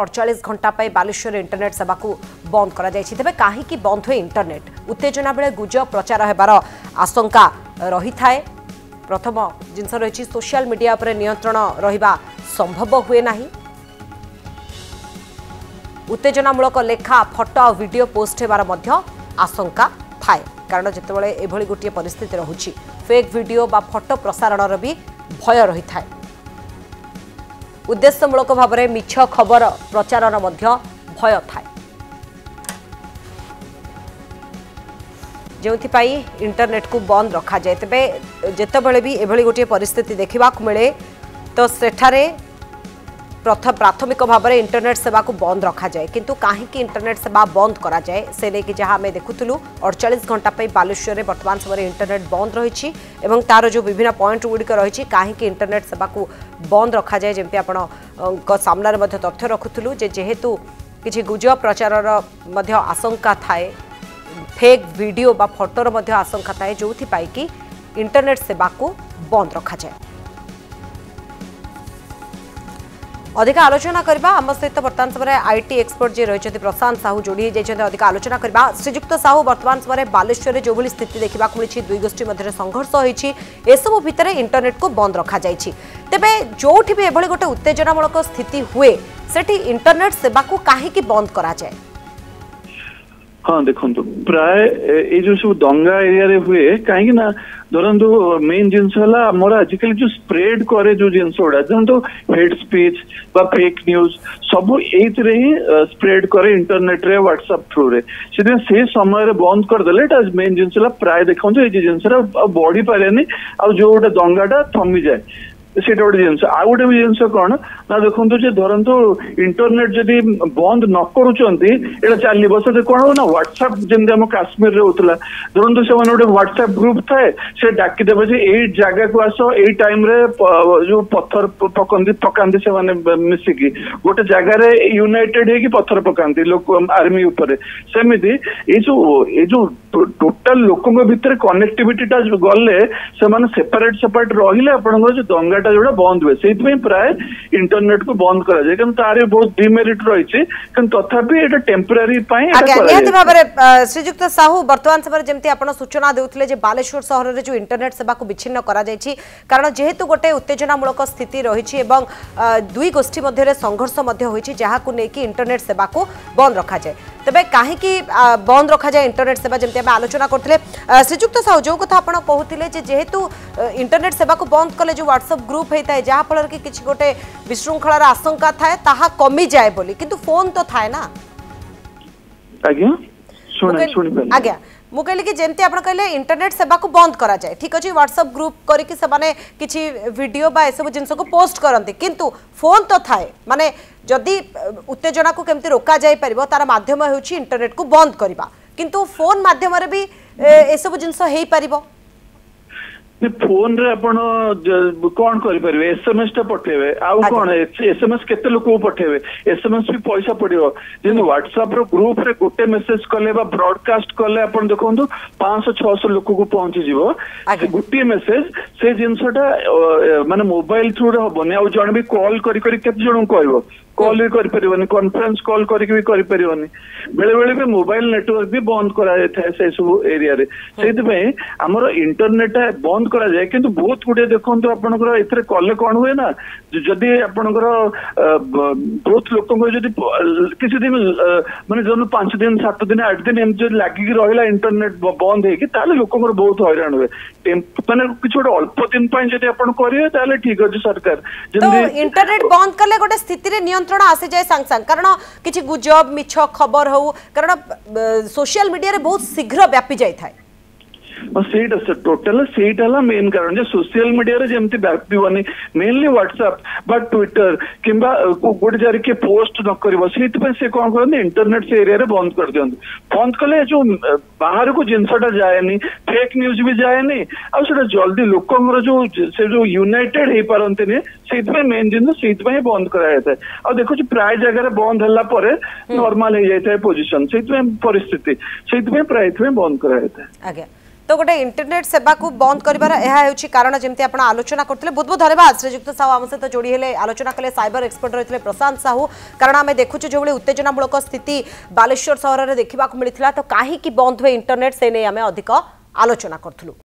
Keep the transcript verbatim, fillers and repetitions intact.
अड़चाश घंटा बालेश्वर इंटरनेट सेवा को बंद करा जायछि। तेबे काहेकि बंद हुए इंटरनेट उत्तेजना बेले गुजब प्रचार हेबार आशंका रही थाए। प्रथम जिनस रही सोशल मीडिया पर नियंत्रण रहिबा संभव हुए नाही। उत्तेजनामूलक लेखा फोटो और वीडियो पोस्ट हेबार मध्य आशंका थाए कारण जितेबाला एभली गोटे परिस्थिति रहुछि फेक वीडियो बा फोटो प्रसारण भी भय रही थाए। उद्देश्यमूलक भाव में मिछ खबर प्रचारण मध्य भय थाए जो इंटरनेट को बंद रखा जाए। तेबे जितेबाला भी एभली गोटे परिस्थिति देखा मिले तो सेठारे प्रथम प्राथमिक भाव में इंटरनेट सेवा को बंद रखा जाए किंतु कहीं इंटरनेट सेवा बंद करा जाए से लेकिन जहां आम देखुलु अड़चाश घंटा बालेश्वर में वर्तमान समय इंटरनेट बंद रही एवं तार जो विभिन्न पॉइंट गुड़िक रही कहीं इंटरनेट सेवा को बंद रखा जाए जमी आपण सामने तथ्य रखुलु जेहेतु किसी गुजब प्रचार आशंका थाए फेक वीडियो बा फोटोर आशंका थाए जो कि इंटरनेट सेवा को बंद रखा जाए। अधिक आलोचना करबा आम सहित वर्तमान समय आईटी एक्सपर्ट जे रही प्रशांत साहू जोड़ी जाइछन्ते अधिक आलोचना करबा। श्रीजुक्त साहू वर्तमान समय बालेश्वर जो भली स्थिति देखा मिली दुई गोष्ठी मध्य संघर्ष होईछि एसबु भितर इंटरनेट को बंद रखा जाइछि। तेबे जोठी भी एभली गोटे उत्तेजनामूलक स्थिति हुए सेठी इंटरनेट सेवा को काहेकि बंद करा जाए? हाँ देखो प्राय ये जो सब दंगा एरिया रे हुए कहीं ना धरतु मेन जिनस आमर आजिकल जो स्प्रेड करे जो जिनस गुड़ा धरतु हेड स्पीच बा फेक न्यूज सब एथरे ही स्प्रेड करे इंटरनेट रे व्हाट्सएप थ्रू रे से से समय रे बंद कर देले ता मेन जिनस प्राय देखो ये जिनस बढ़ी पारे आ जो गोटे दंगाटा थमी जाए से गोटे जिनस आ गोटे भी जिनस कौन ना देखो धरतु इंटरनेट जदि बंद न करुँचा चलो से कौन हो ना व्हाट्सएप जमी आम काश्मीर होता धरतु से गोटे व्हाट्सएप ग्रुप थाए से डाकिदेवे जे यही जगह को आस यही टाइम रे जो पत्थर पकंती पकांती से माने मिसिकी गोटे जगार यूनाइटेड है कि पत्थर पकांती लोक आर्मी उपर सेमती ये जो ये जो टोटाल लोकों भितर कनेक्टिविटीटा गले से माने सेपरेट सेपरेट रहिले आपनकर जो दंगाटा जोड़ा बंद हुए से प्राय इंटरनेट को बंद करा जाए किंतु तारे बहुत डिमेरिट रही तथापि एटा टेम्पररी पाई निहाती भाव में श्रीजुक्त साहू वर्तमान समय जमती आपण सूचना देउथिले जे बालेश्वर शहर रे जो इंटरनेट सेवा को विच्छिन्न करा जायछि कारण जेहेतु गोटे उत्तेजनामूलक स्थिति रही एवं दुई गोष्ठी मध्य संघर्ष मध्य होइछि जहा को नेकी इंटरनेट सेवा को बंद रखा जाए। तेबे काहेकि बंद रखा जाए इंटरनेट सेवा जमती आम आलोचना करथिले श्रीजुक्त साहू जो कथा आपण कहूथिले जे जेहेतु इंटरनेट सेवा को बंद कले जो व्हाट्सएप ग्रुप होता है जहाँ फल कि किसी गोटे विशृंखलार आशंका थाए ताहा कमी जाए बोली किंतु फोन तो थाए ना आज्ञा सुन सुन आज्ञा मु कहली कि जेमती आपण कहले इंटरनेट सेवा को बंद करा जाए ठीक अछि व्हाट्सएप ग्रुप करिकि से माने किछि वीडियो बा एसब जिंस को पोस्ट करंती किंतु फोन तो थाए माने जदि उत्तेजना को केमती रोका जाय परिबो तार माध्यम हेउछि इंटरनेट को बंद करबा किंतु फोन माध्यम रे भी एसब जिंस हेई परिबो फोन रे आपण कौन करें एसएमएस टा पठेबे आउ कौन एसएमएस केते लोक को पठेबे एसएमएस भी पैसा पड़ियो जेन व्हाट्सएप रो ग्रुप रे गोटे मेसेज कले बा ब्रॉडकास्ट कले आपण देखंतु पाँच सौ छह सौ लोक को पहुंची जीवो गोटे मेसेज से जिनसटा माने मोबाइल थ्रू रे होबनी आ जण भी कॉल करी करी केते जण को कहबो कॉल भी करि परिबनी कॉन्फ्रेंस कॉल करके भी करि परिबनी बेले बेले भी मोबाइल नेटवर्क भी बंद करा जाय से सब एरिया रे सेति में हमर इंटरनेट बंद करा जाए किंतु बहुत गुटे देखंतु आपनकर एथरे कॉल कोन हुए ना जदि आपनकर बहुत लोक जदि किसी दिन माने जन पांच दिन सात दिन आठ दिन एम जदि लागि रहिला इंटरनेट बंद हे कि ताले लोकंकर बहुत हैरान हुए माने किछ गोटे अल्प दिन पय जदि आपन करिए ताले ठीक अछि सरकार जदि इंटरनेट बंद करले गोटे स्थिति रे नियंत्रण आसे जाए संग संग कारण किछि गुजब मिछ खबर हो कारण सोशल मीडिया रे बहुत शीघ्र व्यापी जाय थाए ସେଇଟା ଟୋଟାଲ ସେଇଟା ହେଲା ମେନ୍ କାରଣ ଯେ ସୋସିଆଲ ମିଡିଆରେ ଯେମିତି ବ୍ୟାପିବନି ମେନଲି ହ୍ୱାଟ୍ସଆପ ବା ଟ୍ୱିଟର କିମ୍ବା ଗୋଟେ ଜାଗାରେ କିଏ ପୋଷ୍ଟ ନ କରିବ ସେଇଥିପାଇଁ ସେ କଣ କରନ୍ତି ଇଣ୍ଟରନେଟ ସେ ଏରିଆରେ ବନ୍ଦ କରିଦିଅନ୍ତି ବନ୍ଦ କଲେ ଯୋଉ ବାହାରକୁ ଜିନିଷଟା ଯାଏନି ଫେକ୍ ନ୍ୟୁଜ ବି ଯାଏନି ଆଉ ସେଟା ଜଲ୍ଦି ଲୋକଙ୍କର ଯୋଉ ସେ ଯୋଉ ୟୁନାଇଟେଡ ହେଇପାରନ୍ତିନି ସେଇଥିପାଇଁ ମେନ୍ ଜିନିଷ ସେଇଥିପାଇଁ ବନ୍ଦ କରାଯାଇଥାଏ ଆଉ ଦେଖୁଛି ପ୍ରାୟ ଜାଗାରେ ବନ୍ଦ ହେଲା ପରେ ନର୍ମାଲ ହେଇଯାଇଥାଏ ପୋଜିସନ ସେଇଥିପାଇଁ ପରିସ୍ଥିତି ସେଇଥିପାଇଁ ପ୍ରାୟ ଏଥିପାଇଁ ବନ୍ଦ କରାଯାଇଥାଏ। ଆଜ୍ଞା ତ तो गोटे इंटरनेट सेवा को बंद कर कारण जमी आप आलोचना करते बहुत बहुत धन्यवाद श्रीजुक्त साहू आम सहित जोड़ी हेले आलोचना कले साइबर एक्सपर्ट रही प्रशांत साहू कारण आम देखु जो उत्तेजनामूलक स्थिति बालेश्वर सहर में देखा मिलता तो कहीं बंद हुए इंटरनेट से नहीं आम अधिक आलोचना करूँ।